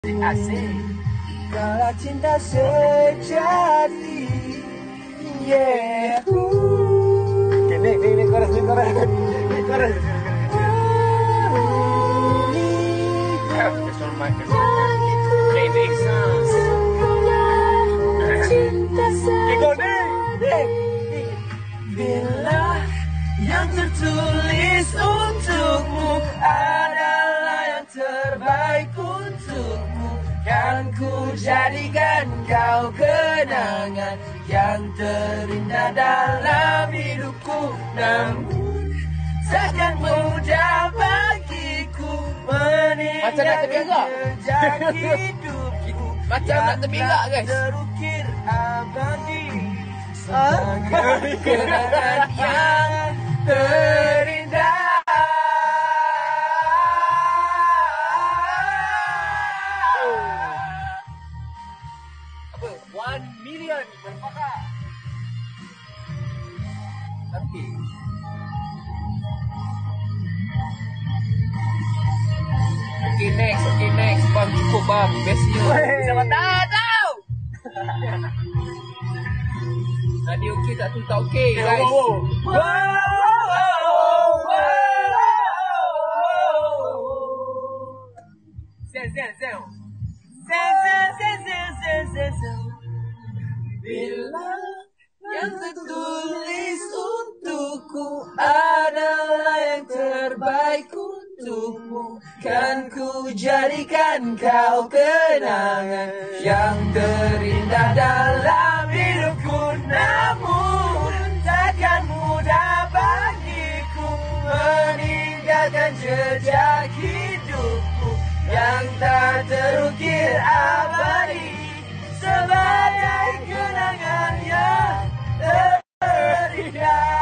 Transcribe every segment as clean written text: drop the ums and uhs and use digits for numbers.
Asik. Kalau cinta sejati, yeah. Ini chorus. Bila yang tertulis untukmu adalah yang terbaik untukmu, kan ku jadikan kau kenangan yang terindah dalam hidupku. Namun takkan mudah bagiku meninggalkan jejak hidupku yang tak terukir abadi sebagai kenangan yang terindah. Apa? 1 million berpakar. Tapi Okay next. Bang, cukup bang. Bestnya. Siapa tahu? Tadi okey tak tu tak okey, guys. Bila yang tertulis untukku adalah yang terbaik untukmu, kan ku jadikan kau kenangan yang terindah dalam hidupku. Namun takkan mudah bagiku meninggalkan jejak hidupku yang tak terukir abadi sebagai kenangan yang terindah.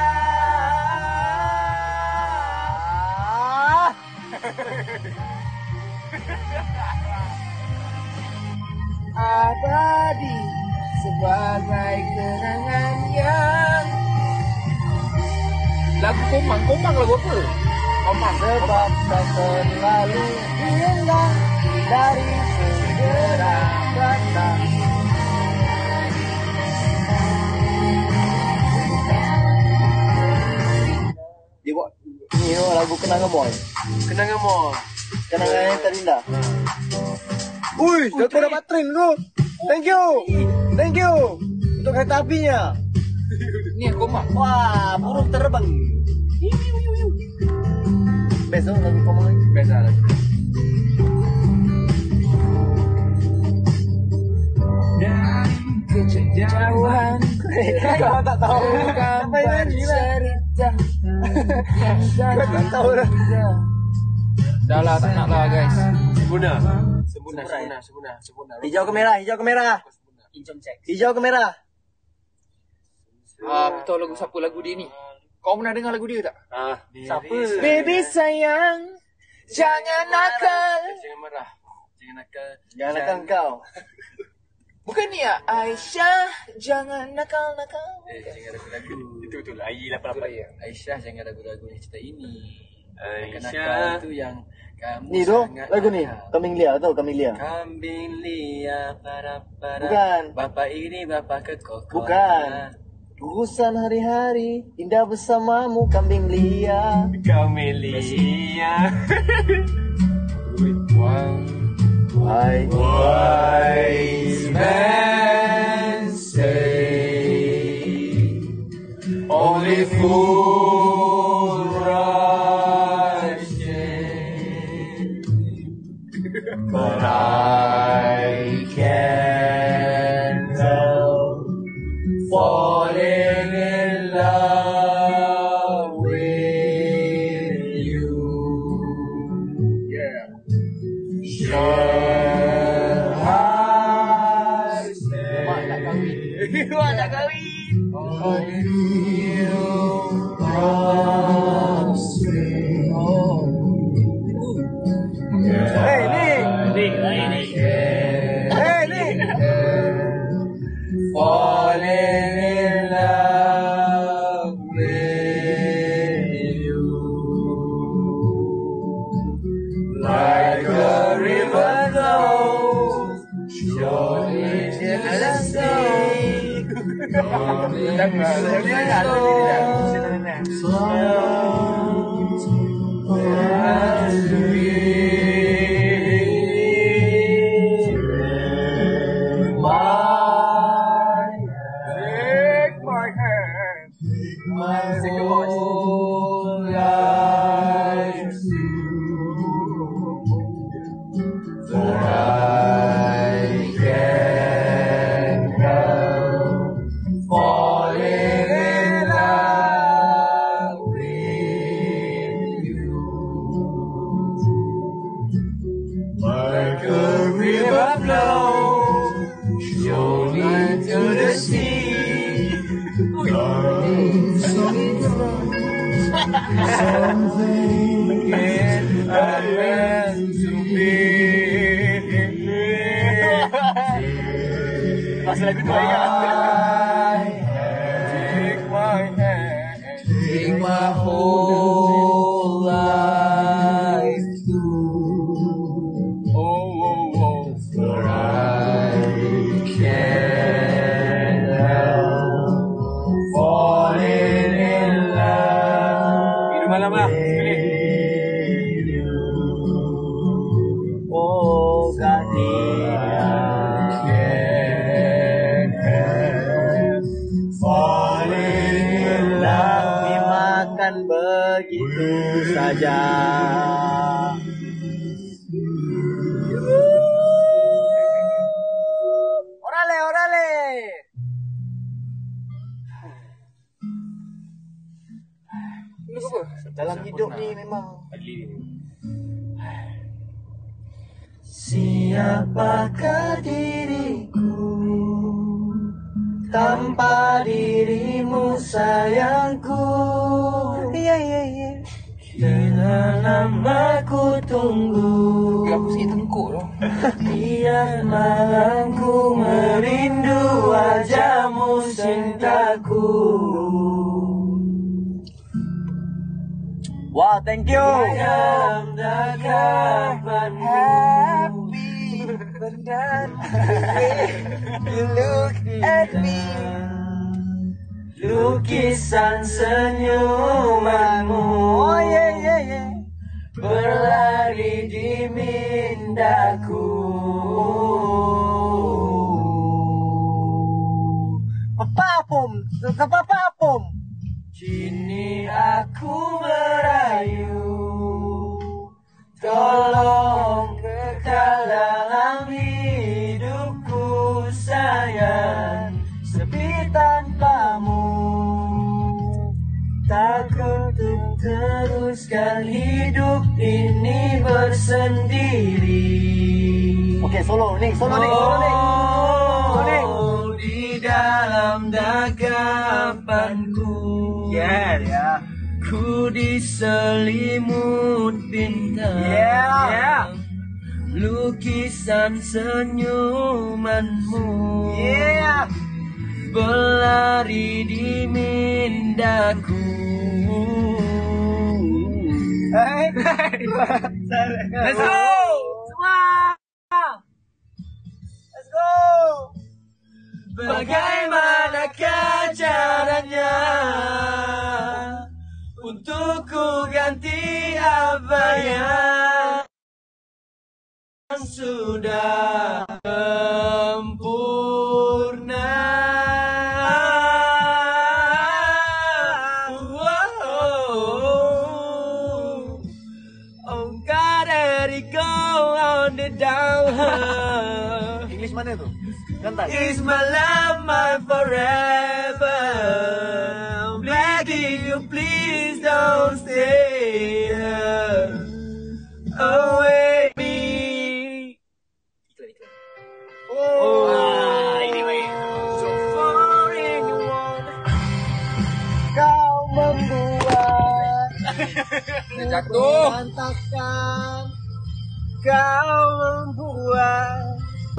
Abadi sebagai kenangan yang lagu komang lagu apa? Komang sebab tak terlalu indah dari segera datang. Dia buat ni lagu Kenangan Boy. Kenangan yang terindah. Ui, aku dapat train tu. Thank you untuk kereta apinya. Ni komang. Wah, burung terbang. Best tu lagu komang ni. Best lah lagu. Dari kejauhan kau tak tahu apa yang cerita. Kau tak tahu lah. Dah lah, tak nak lah guys. Sempurna. Hijau ke merah. Hijau ke merah. Betul siapa lagu dia ni? Kau pernah dengar lagu dia tak? Siapa? Baby sayang, jangan nakal. Jangan nakal kau. Bukan ni ya? Aisyah, jangan nakal. Jangan ragu-ragu. Itu betul lah. Aisyah, jangan ragu-ragu yang cerita ini. Aisyah itu yang kamu ni tu lagu ni Kambing Lia tahu Kambing Lia? Kambing Lia para bukan bapak ini bapak kekokohan. Bukan urusan hari-hari indah bersamamu Kambing Lia. Wise men say only fools rush in, but I can't help falling in love with you. Yeah. Mak nak kahwin. Falling in love with you like a river. Masih lagu tua ya. Take my whole life too. For I can't help falling in love. Malam lah. Oh, Gadis. Begitu saja. Orale, orale. Dalam hidup ni memang. Siapakah diriku tanpa dirimu sayangku? Bila namaku tunggu, Aku sikit tengkuk tu. tiap malamku merindu wajahmu cintaku. Wow, thank you. Dalam happy benar. You look at me. Lukisan senyumanmu, oh yeah, yeah, yeah, berlari di mindaku. Papapum, papapum. Kini aku merayu, tolong kekal dalam hidupku sayang. Sepi tanpamu, takut untuk teruskan hidup ini bersendiri. Oke, solo nih, solo nih, solo nih. Di dalam dagapanku, yeah. Ku diselimut bintang, lukisan senyumanmu, berlari di mindaku. Let's go! Semua! Let's go! Bagaimanakah caranya untuk ku ganti apa yang sudah sempurna? Oh God, let it go on the down. English mana tuh? Kanta. Is my love my forever? Begging you please don't stay away me. Ini baik. So far in you want. Kau membuat Jatuh. berantakan. Kau membuat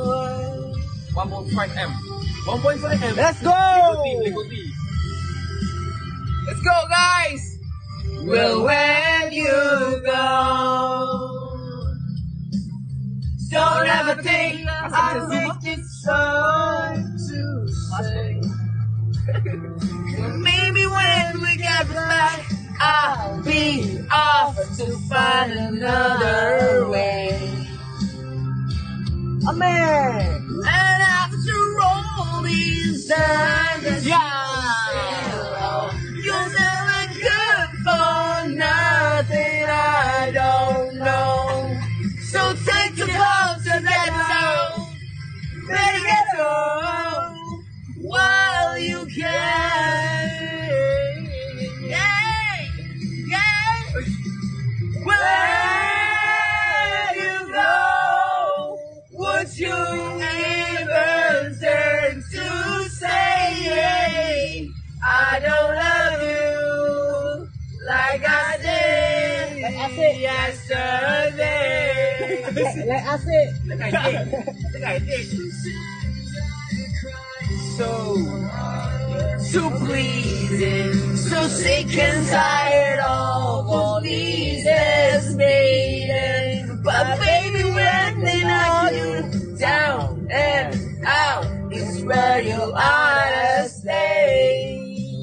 1.5M. 1.5M. Let's go. Ikuti. Let's go, guys. Well, when you go, Don't ever think I'll make it so to say. Maybe when we get back, I'll be off to find another way. Amen. And after all these times, you're never good for nothing. I don't know. So take the ball to get down. Better get home while you can. Where you go, would you even turn to say, I don't love you like I did yesterday? Like asik. So pleasing, so sick and tired of all these maiden. But baby, when they knock you down and out is where you ought to stay.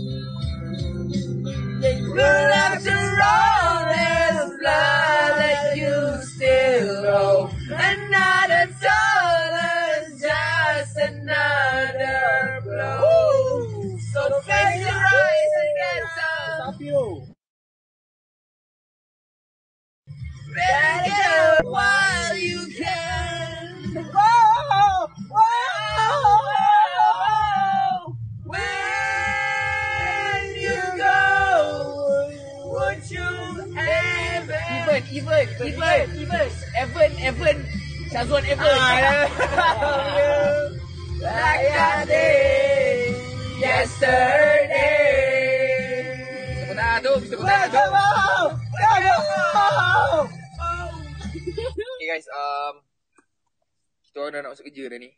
But after all this blood that you still owe, another dollar is just another blow. So face your eyes and get up. Better get while you can. Whoa, whoa, when you go, would you ever? Even. Shazwan Evan. Like I did yesterday. Okay guys, kita orang dah nak masuk kerja dah ni.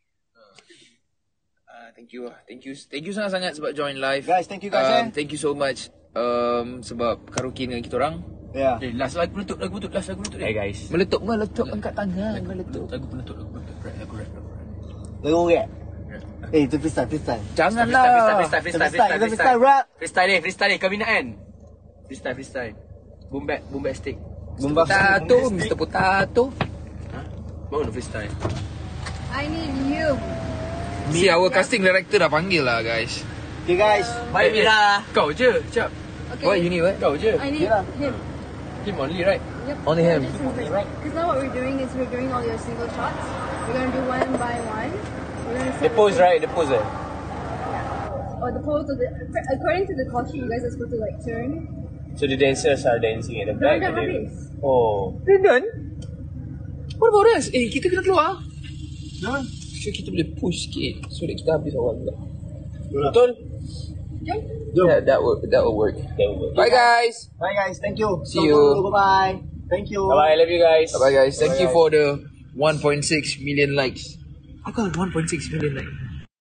Thank you sangat-sangat sebab join live. Guys, thank you guys. Thank you so much sebab karaoke dengan kita orang. Yeah. Okay, last lagu penutup. Hey guys. Meletup angkat tangan, meletup. Lagu penutup. Lagu rap. Lagu rap. Itu freestyle. Janganlah. Freestyle rap. Freestyle ni kebinaan. Freestyle. Boom back stick. Mr. Potato. Mau nak freestyle. I need you. Si our casting director dah panggil lah guys. Okay guys. Baik Mira. Kau je, cap. Okay. What you need what? Kau je. I need him. Him only, right? Yep. Only him. Because now what we're doing is we're doing all your single shots. We're gonna do one by one. We're gonna The pose, right? The pose. Or the pose of the. According to the call sheet, you guys are supposed to like turn. So the dancers are dancing at the back. Dah and then- habis. Oh. Then? What about us? Kita kena keluar. So kita boleh push sikit so that kita habis awal juga. Betul? That will work. Bye guys. Bye guys. Thank you. See you. Bye. Thank you. Bye-bye. Love you guys. Bye guys. Thank you for the 1.6 million likes. I got 1.6 million likes.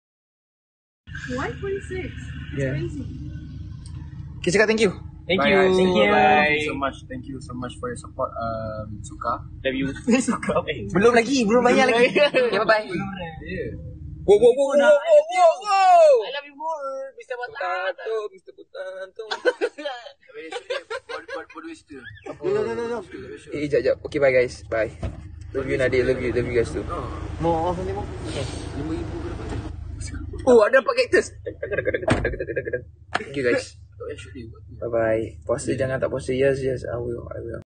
1.6. Yeah. Crazy. Okay, cakap thank you. Thank Bye, you. guys. Thank you. Bye. Thank you so much for your support. Suka. Love you. Suka. Belum banyak lagi. Okay, bye-bye. Whoa. I love you more, Mr. Potato. Mr. Potato. What do we still? No. Jap. Okay, bye guys. Bye. Love you Nadir. Love you guys too. Mau off ni mau. Oh, ada 4 cactus. Thank you guys. Bye-bye. Puasa jangan tak puasa. Yes, I will.